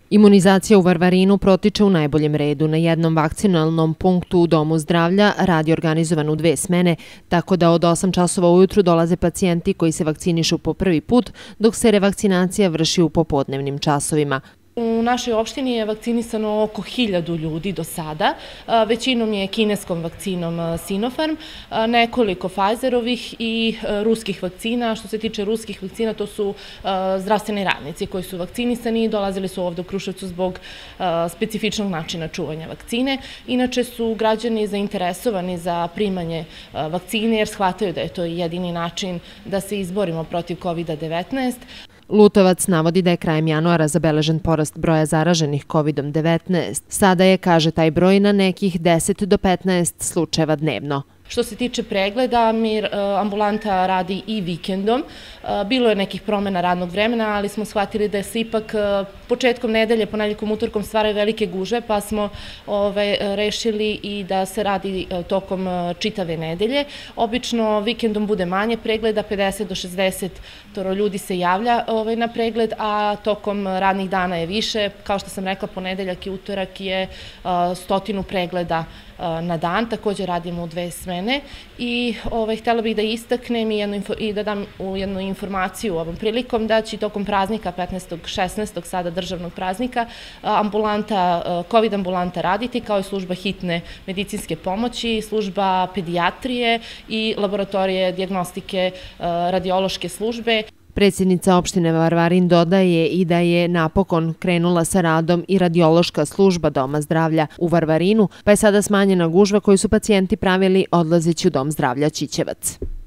Imunizacija u Varvarinu protiče u najboljem redu. Na jednom vakcinalnom punktu u Domu zdravlja rad je organizovan u 2 smene, tako da od 8 časova ujutru dolaze pacijenti koji se vakcinišu po prvi put, dok se revakcinacija vrši u popodnevnim časovima. U našoj opštini je vakcinisano oko 1000 ljudi do sada. Većinom je kineskom vakcinom Sinopharm, nekoliko Pfizerovih i ruskih vakcina. Što se tiče ruskih vakcina, to su zdravstveni radnici koji su vakcinisani i dolazili su ovde u Kruševcu zbog specifičnog načina čuvanja vakcine. Inače su građani zainteresovani za primanje vakcine jer shvataju da je to jedini način da se izborimo protiv COVID-19. Lutovac navodi da je krajem januara zabeležen porast broja zaraženih COVID-19. Sada je, kaže, taj broj na nekih 10 do 15 slučajeva dnevno. Što se tiče pregleda, ambulanta radi i vikendom. Bilo je nekih promjena radnog vremena, ali smo shvatili da se ipak početkom nedelje, ponedjeljkom, utorkom stvaraju velike gužve, pa smo rešili i da se radi tokom čitave nedelje. Obično vikendom bude manje pregleda, 50 do 60 ljudi se javlja na pregled, a tokom radnih dana je više. Kao što sam rekla, ponedeljak i utorak je 100 pregleda na dan, također radimo u 2 smene i htjela bih da istaknem i da dam jednu informaciju ovom prilikom da će tokom praznika 15. 16. sada državnog praznika COVID ambulanta raditi kao i služba hitne medicinske pomoći, služba pedijatrije i laboratorije dijagnostike radiološke službe. Predsjednica opštine Varvarin dodaje i da je napokon krenula sa radom i radiološka služba Doma zdravlja u Varvarinu, pa je sada smanjena gužva koju su pacijenti pravili odlazeći u Dom zdravlja Ćićevac.